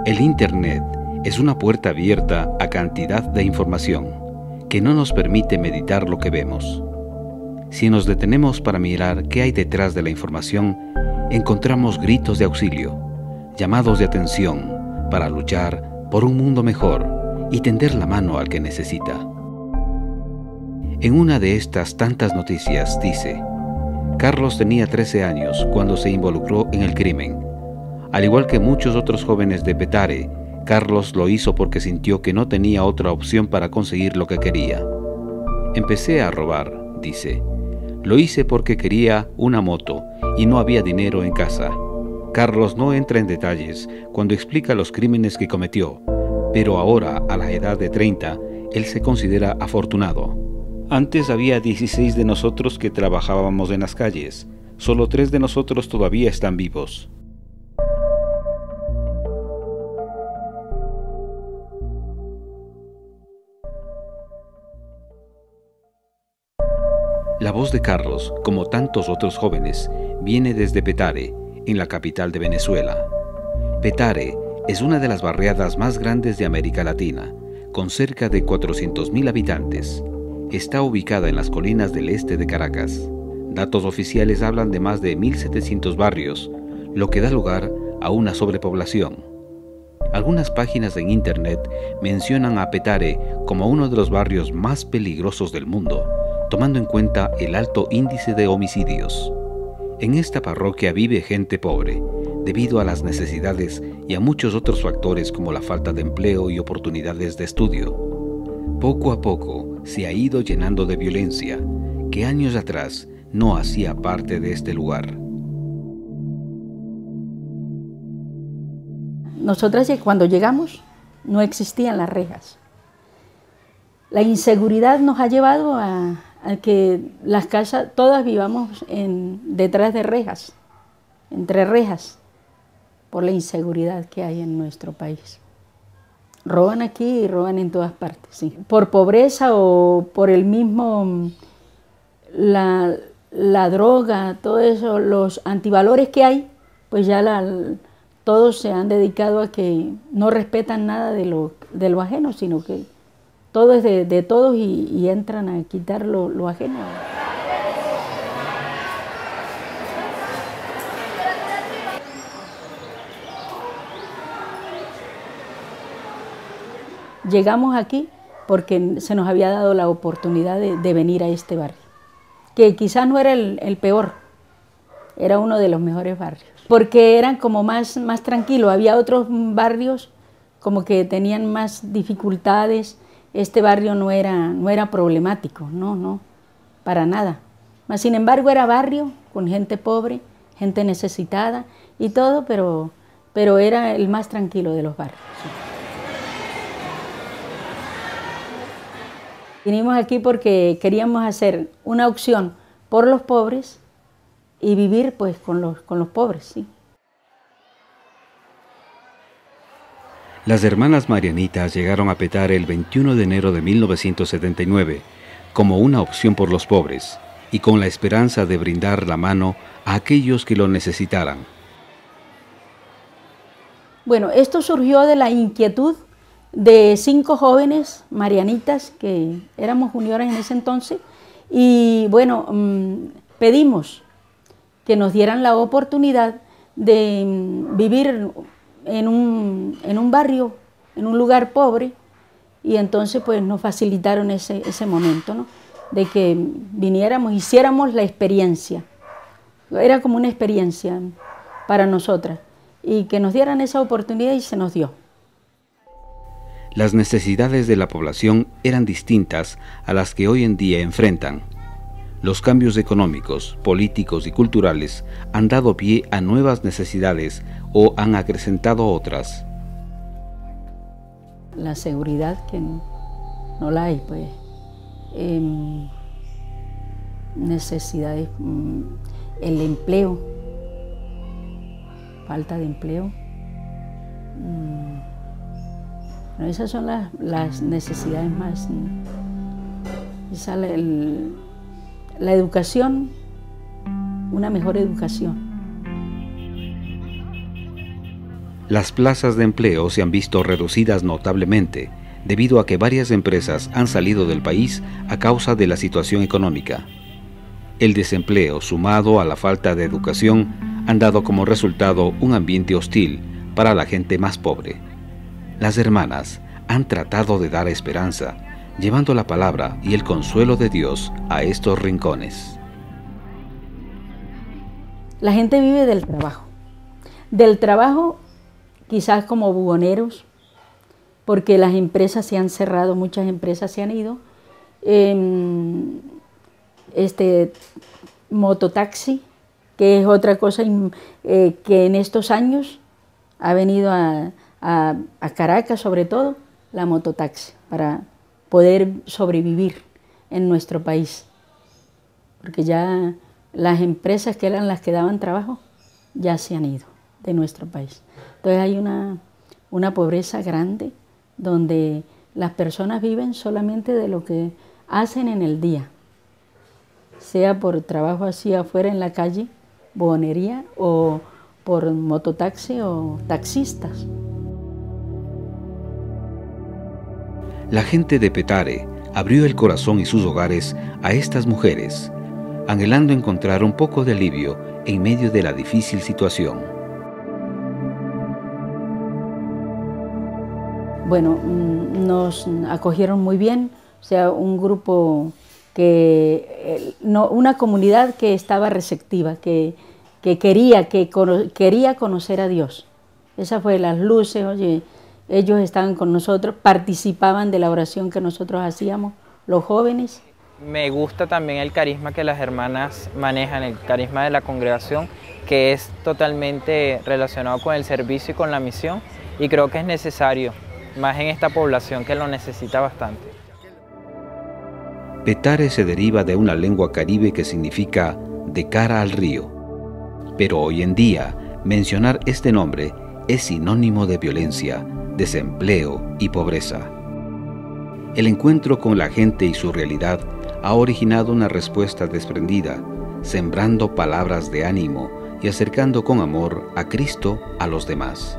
El Internet es una puerta abierta a cantidad de información que no nos permite meditar lo que vemos. Si nos detenemos para mirar qué hay detrás de la información, encontramos gritos de auxilio, llamados de atención para luchar por un mundo mejor y tender la mano al que necesita. En una de estas tantas noticias dice: Carlos tenía 13 años cuando se involucró en el crimen. Al igual que muchos otros jóvenes de Petare, Carlos lo hizo porque sintió que no tenía otra opción para conseguir lo que quería. Empecé a robar, dice. Lo hice porque quería una moto y no había dinero en casa. Carlos no entra en detalles cuando explica los crímenes que cometió, pero ahora, a la edad de 30, él se considera afortunado. Antes había 16 de nosotros que trabajábamos en las calles. Solo 3 de nosotros todavía están vivos. La voz de Carlos, como tantos otros jóvenes, viene desde Petare, en la capital de Venezuela. Petare es una de las barriadas más grandes de América Latina, con cerca de 400.000 habitantes. Está ubicada en las colinas del este de Caracas. Datos oficiales hablan de más de 1.700 barrios, lo que da lugar a una sobrepoblación. Algunas páginas en Internet mencionan a Petare como uno de los barrios más peligrosos del mundo, tomando en cuenta el alto índice de homicidios. En esta parroquia vive gente pobre, debido a las necesidades y a muchos otros factores como la falta de empleo y oportunidades de estudio. Poco a poco se ha ido llenando de violencia, que años atrás no hacía parte de este lugar. Nosotras cuando llegamos no existían las rejas. La inseguridad nos ha llevado a que las casas todas vivamos detrás de rejas, entre rejas, por la inseguridad que hay en nuestro país. Roban aquí y roban en todas partes, sí. Por pobreza o por el mismo, la droga, todo eso, los antivalores que hay, pues ya todos se han dedicado a que no respetan nada de lo ajeno, sino que todo es de todos y entran a quitar lo ajeno. Llegamos aquí porque se nos había dado la oportunidad de venir a este barrio, que quizás no era el peor, era uno de los mejores barrios, porque eran como más tranquilos. Había otros barrios como que tenían más dificultades. Este barrio no era problemático, no, para nada. Mas, sin embargo, era barrio con gente pobre, gente necesitada y todo, pero era el más tranquilo de los barrios. Sí. Vinimos aquí porque queríamos hacer una opción por los pobres y vivir pues con los pobres, sí. Las hermanas Marianitas llegaron a Petare el 21 de enero de 1979 como una opción por los pobres y con la esperanza de brindar la mano a aquellos que lo necesitaran. Bueno, esto surgió de la inquietud de 5 jóvenes marianitas que éramos juniores en ese entonces y bueno, pedimos que nos dieran la oportunidad de vivir en un barrio, en un lugar pobre, y entonces pues nos facilitaron ese momento, ¿no? De que viniéramos, hiciéramos la experiencia. Era como una experiencia para nosotras, y que nos dieran esa oportunidad y se nos dio. Las necesidades de la población eran distintas a las que hoy en día enfrentan. Los cambios económicos, políticos y culturales han dado pie a nuevas necesidades o han acrecentado otras. La seguridad que no la hay, pues. Necesidades, el empleo, falta de empleo. Bueno, esas son las necesidades más. Esa, la educación, una mejor educación. Las plazas de empleo se han visto reducidas notablemente debido a que varias empresas han salido del país a causa de la situación económica. El desempleo, sumado a la falta de educación, han dado como resultado un ambiente hostil para la gente más pobre. Las hermanas han tratado de dar esperanza, llevando la palabra y el consuelo de Dios a estos rincones. La gente vive del trabajo. Del trabajo, quizás como buhoneros, porque las empresas se han cerrado, muchas empresas se han ido. Mototaxi, que es otra cosa que en estos años ha venido a Caracas, sobre todo, la mototaxi, para poder sobrevivir en nuestro país. Porque ya las empresas que eran las que daban trabajo, ya se han ido de nuestro país. Entonces hay una pobreza grande, donde las personas viven solamente de lo que hacen en el día, sea por trabajo así afuera en la calle, buhonería, o por mototaxi o taxistas. La gente de Petare abrió el corazón y sus hogares a estas mujeres, anhelando encontrar un poco de alivio en medio de la difícil situación. Bueno, nos acogieron muy bien, o sea, un grupo una comunidad que estaba receptiva, que quería conocer a Dios. Esa fue las luces, oye, ellos estaban con nosotros, participaban de la oración que nosotros hacíamos, los jóvenes. Me gusta también el carisma que las hermanas manejan, el carisma de la congregación, que es totalmente relacionado con el servicio y con la misión, y creo que es necesario, más en esta población que lo necesita bastante. Petare se deriva de una lengua caribe que significa de cara al río. Pero hoy en día, mencionar este nombre es sinónimo de violencia, desempleo y pobreza. El encuentro con la gente y su realidad ha originado una respuesta desprendida, sembrando palabras de ánimo y acercando con amor a Cristo a los demás.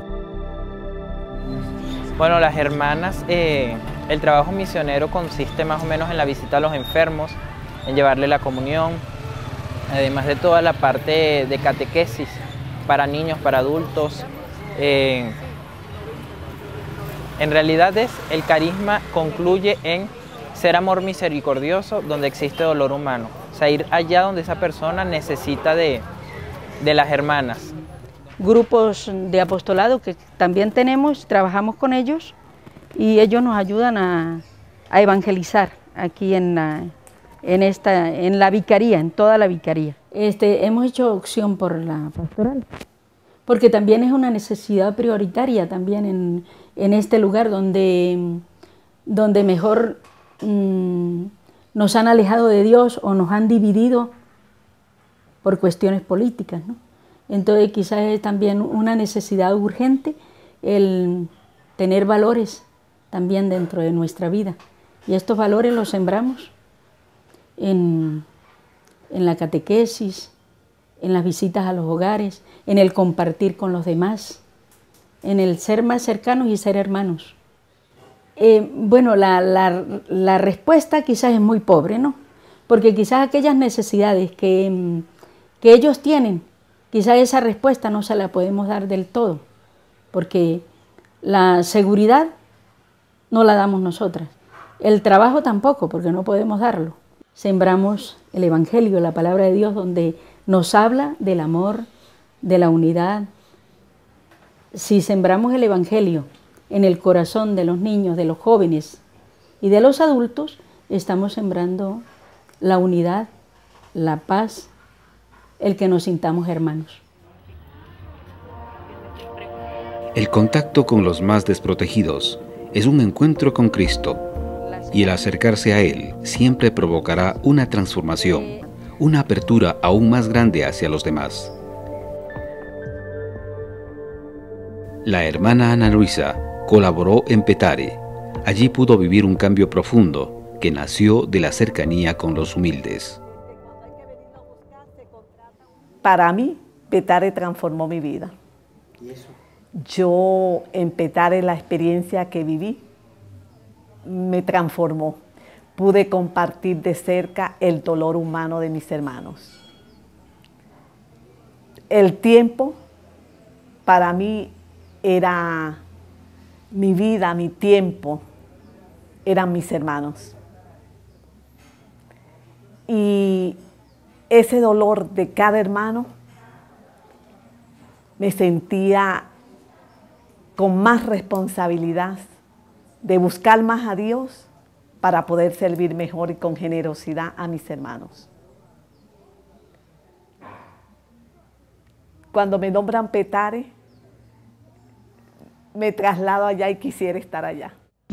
Bueno, las hermanas, el trabajo misionero consiste más o menos en la visita a los enfermos, en llevarle la comunión, además de toda la parte de catequesis para niños, para adultos. En realidad el carisma concluye en ser amor misericordioso donde existe dolor humano, o sea, ir allá donde esa persona necesita de las hermanas. Grupos de apostolado que también tenemos, trabajamos con ellos y ellos nos ayudan a evangelizar aquí en la vicaría, en toda la vicaría. Hemos hecho opción por la pastoral, porque también es una necesidad prioritaria también en este lugar donde mejor nos han alejado de Dios o nos han dividido por cuestiones políticas, ¿no? Entonces quizás es también una necesidad urgente el tener valores también dentro de nuestra vida. Y estos valores los sembramos en la catequesis, en las visitas a los hogares, en el compartir con los demás, en el ser más cercanos y ser hermanos. Bueno, la respuesta quizás es muy pobre, ¿no? Porque quizás aquellas necesidades que ellos tienen, quizás esa respuesta no se la podemos dar del todo, porque la seguridad no la damos nosotras, el trabajo tampoco, porque no podemos darlo. Sembramos el Evangelio, la palabra de Dios, donde nos habla del amor, de la unidad. Si sembramos el Evangelio en el corazón de los niños, de los jóvenes y de los adultos, estamos sembrando la unidad, la paz, el que nos sintamos hermanos. El contacto con los más desprotegidos es un encuentro con Cristo, y el acercarse a Él siempre provocará una transformación, una apertura aún más grande hacia los demás. La hermana Ana Luisa colaboró en Petare. Allí pudo vivir un cambio profundo que nació de la cercanía con los humildes. Para mí, Petare transformó mi vida. ¿Y eso? yo en Petare la experiencia que viví me transformó. Pude compartir de cerca el dolor humano de mis hermanos. El tiempo para mí era mi vida, mi tiempo, eran mis hermanos. Y ese dolor de cada hermano me sentía con más responsabilidad de buscar más a Dios para poder servir mejor y con generosidad a mis hermanos. Cuando me nombran Petare, me traslado allá y quisiera estar allá.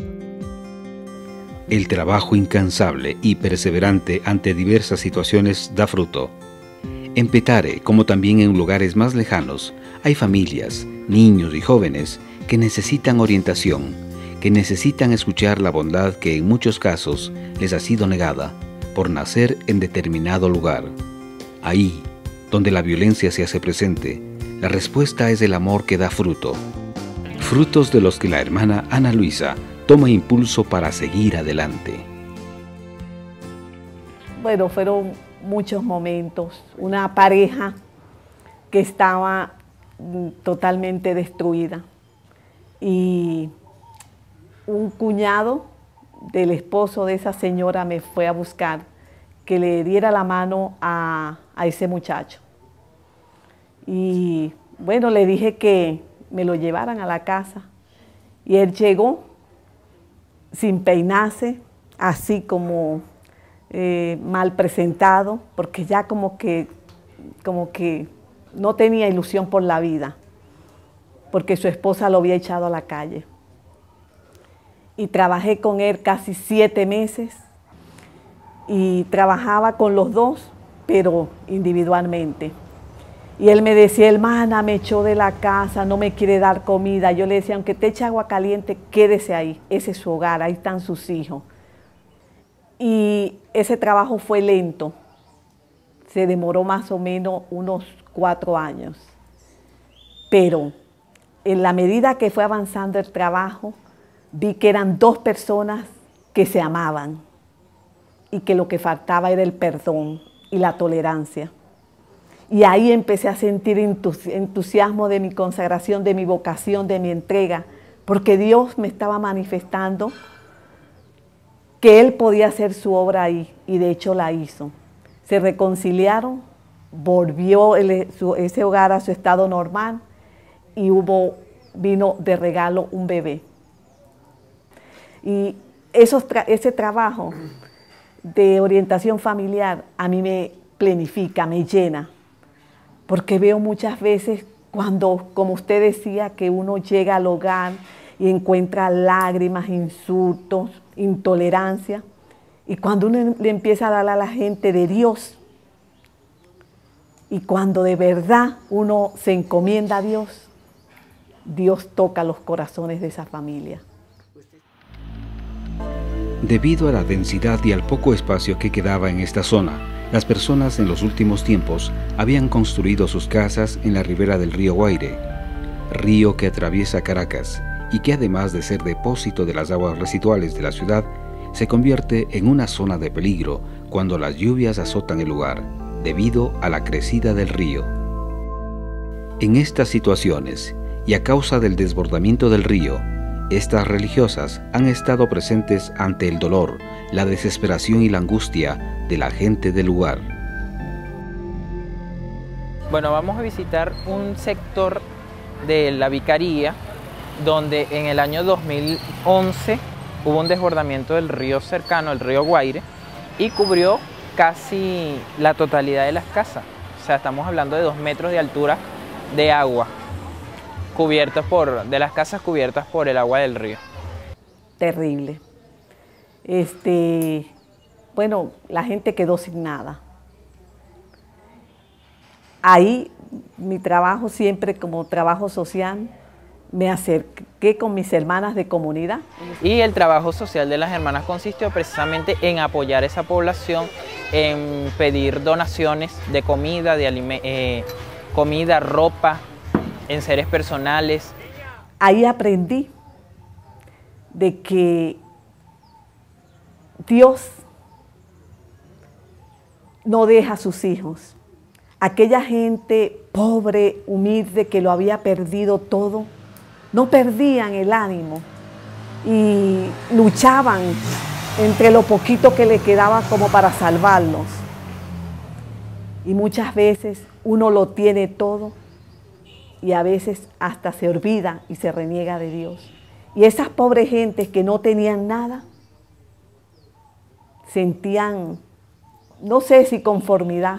El trabajo incansable y perseverante ante diversas situaciones da fruto. En Petare, como también en lugares más lejanos, hay familias, niños y jóvenes que necesitan orientación, que necesitan escuchar la bondad que en muchos casos les ha sido negada por nacer en determinado lugar. Ahí, donde la violencia se hace presente, la respuesta es el amor que da fruto. Frutos de los que la hermana Ana Luisa toma impulso para seguir adelante. Bueno, fueron muchos momentos. Una pareja que estaba totalmente destruida y un cuñado del esposo de esa señora me fue a buscar que le diera la mano a ese muchacho. Y bueno, le dije que me lo llevaran a la casa y él llegó sin peinarse, así como mal presentado, porque ya como que no tenía ilusión por la vida, porque su esposa lo había echado a la calle. Y trabajé con él casi 7 meses y trabajaba con los dos, pero individualmente. Y él me decía, hermana, me echó de la casa, no me quiere dar comida. Yo le decía, aunque te eche agua caliente, quédese ahí, ese es su hogar, ahí están sus hijos. Y ese trabajo fue lento, se demoró más o menos unos 4 años. Pero en la medida que fue avanzando el trabajo, vi que eran 2 personas que se amaban y que lo que faltaba era el perdón y la tolerancia. Y ahí empecé a sentir entusiasmo de mi consagración, de mi vocación, de mi entrega, porque Dios me estaba manifestando que Él podía hacer su obra ahí, y de hecho la hizo. Se reconciliaron, volvió ese hogar a su estado normal, y vino de regalo un bebé. Y ese trabajo de orientación familiar a mí me plenifica, me llena. Porque veo muchas veces cuando, como usted decía, que uno llega al hogar y encuentra lágrimas, insultos, intolerancia. Y cuando uno le empieza a dar a la gente de Dios, y cuando de verdad uno se encomienda a Dios, Dios toca los corazones de esa familia. Debido a la densidad y al poco espacio que quedaba en esta zona, las personas en los últimos tiempos habían construido sus casas en la ribera del río Guaire, río que atraviesa Caracas y que además de ser depósito de las aguas residuales de la ciudad, se convierte en una zona de peligro cuando las lluvias azotan el lugar, debido a la crecida del río. En estas situaciones, y a causa del desbordamiento del río, estas religiosas han estado presentes ante el dolor, la desesperación y la angustia de la gente del lugar. Bueno, vamos a visitar un sector de la vicaría donde en el año 2011 hubo un desbordamiento del río cercano, el río Guaire, y cubrió casi la totalidad de las casas. O sea, estamos hablando de 2 metros de altura de agua, de las casas cubiertas por el agua del río. Terrible. Bueno, la gente quedó sin nada. Ahí mi trabajo siempre como trabajo social, me acerqué con mis hermanas de comunidad. Y el trabajo social de las hermanas consistió precisamente en apoyar a esa población, en pedir donaciones de comida, comida, ropa, enseres personales, Ahí aprendí de que Dios no deja a sus hijos. Aquella gente pobre, humilde, que lo había perdido todo, no perdían el ánimo y luchaban entre lo poquito que le quedaba como para salvarlos. Y muchas veces uno lo tiene todo y a veces hasta se olvida y se reniega de Dios. Y esas pobres gentes que no tenían nada, sentían, no sé si conformidad,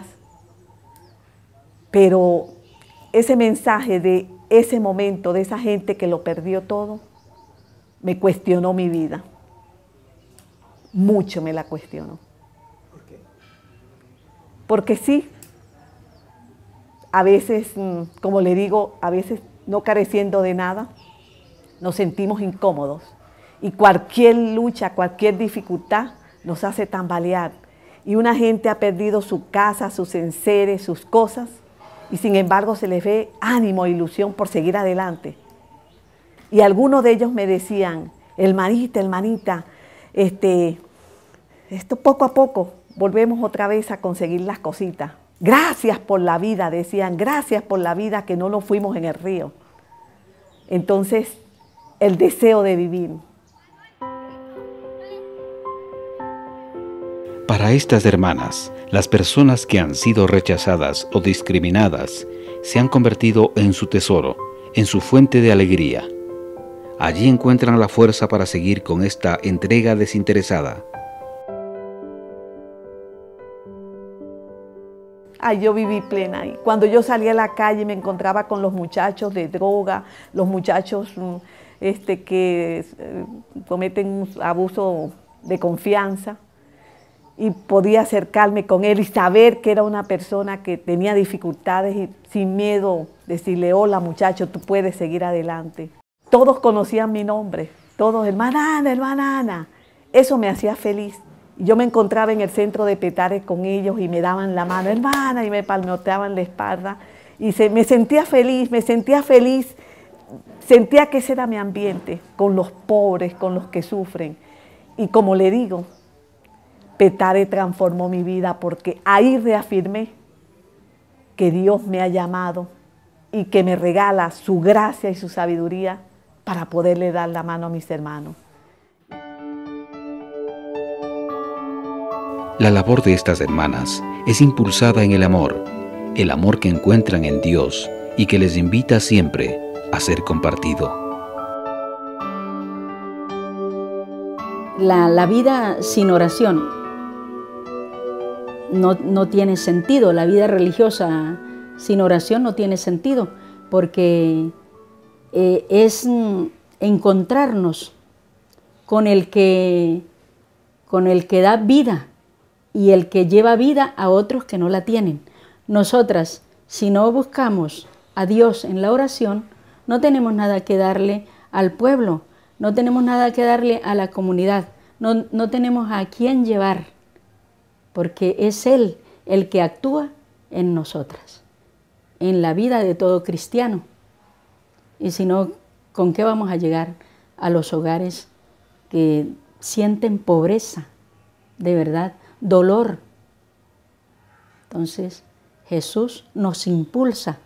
pero ese mensaje de ese momento, de esa gente que lo perdió todo, me cuestionó mi vida. Mucho me la cuestionó. ¿Por qué? Porque sí, a veces, como le digo, a veces no careciendo de nada, nos sentimos incómodos. Y cualquier lucha, cualquier dificultad nos hace tambalear. Y una gente ha perdido su casa, sus enseres, sus cosas, y sin embargo se les ve ánimo e ilusión por seguir adelante. Y algunos de ellos me decían, hermanita, esto poco a poco volvemos otra vez a conseguir las cositas. Gracias por la vida, decían, gracias por la vida que no nos fuimos en el río. Entonces, el deseo de vivir. Para estas hermanas, las personas que han sido rechazadas o discriminadas se han convertido en su tesoro, en su fuente de alegría. Allí encuentran la fuerza para seguir con esta entrega desinteresada. Yo viví plena. Y cuando yo salía a la calle me encontraba con los muchachos de droga, los muchachos que cometen un abuso de confianza, y podía acercarme con él y saber que era una persona que tenía dificultades y sin miedo decirle, hola muchacho, tú puedes seguir adelante. Todos conocían mi nombre, todos, hermana Ana. Eso me hacía feliz. Yo me encontraba en el centro de Petare con ellos y me daban la mano, hermana, y me palmoteaban la espalda. Y me sentía feliz, sentía que ese era mi ambiente, con los pobres, con los que sufren. Y como le digo, Petare transformó mi vida porque ahí reafirmé que Dios me ha llamado y que me regala su gracia y su sabiduría para poderle dar la mano a mis hermanos. La labor de estas hermanas es impulsada en el amor que encuentran en Dios y que les invita siempre a ser compartido. La vida sin oración no tiene sentido. La vida religiosa sin oración no tiene sentido, porque es encontrarnos con el que da vida y el que lleva vida a otros que no la tienen. Nosotras, si no buscamos a Dios en la oración, no tenemos nada que darle al pueblo, no tenemos nada que darle a la comunidad, no tenemos a quién llevar, porque es Él el que actúa en nosotras, en la vida de todo cristiano. Y si no, ¿con qué vamos a llegar a los hogares que sienten pobreza, de verdad, dolor? Entonces, Jesús nos impulsa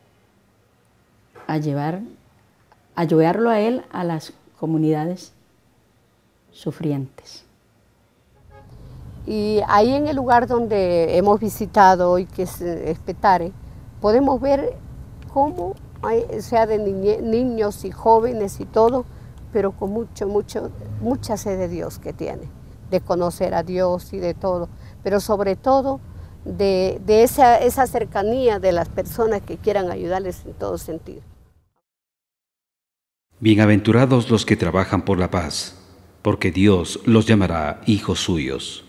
a llevarlo a Él a las comunidades sufrientes. Y ahí en el lugar donde hemos visitado hoy, que es Petare, podemos ver cómo, sea de niños y jóvenes y todo, pero con mucha sed de Dios que tiene, de conocer a Dios y de todo, pero sobre todo de esa cercanía de las personas que quieran ayudarles en todo sentido. Bienaventurados los que trabajan por la paz, porque Dios los llamará hijos suyos.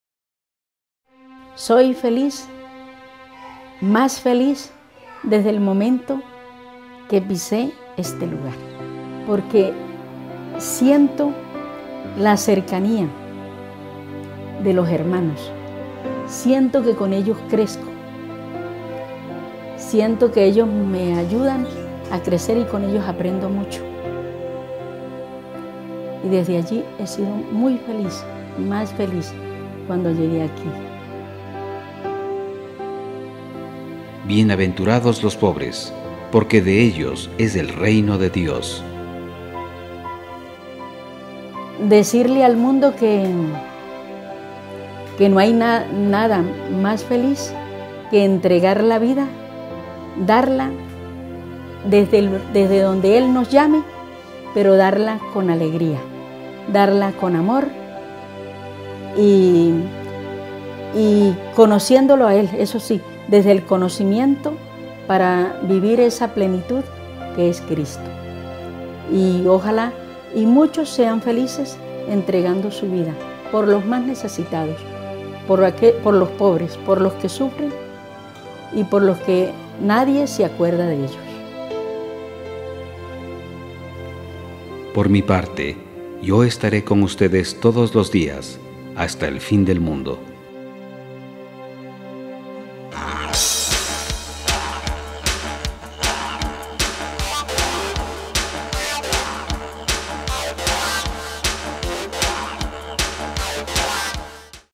Soy feliz, más feliz desde el momento que pisé este lugar, porque siento la cercanía de los hermanos, siento que con ellos crezco, siento que ellos me ayudan a crecer y con ellos aprendo mucho. Y desde allí he sido muy feliz, más feliz cuando llegué aquí. Bienaventurados los pobres, porque de ellos es el reino de Dios. Decirle al mundo que no hay nada más feliz que entregar la vida, darla desde donde Él nos llame, pero darla con alegría, darla con amor y conociéndolo a Él, eso sí, desde el conocimiento para vivir esa plenitud que es Cristo. Y ojalá y muchos sean felices entregando su vida por los más necesitados, por los pobres, por los que sufren y por los que nadie se acuerda de ellos. Por mi parte, yo estaré con ustedes todos los días, hasta el fin del mundo.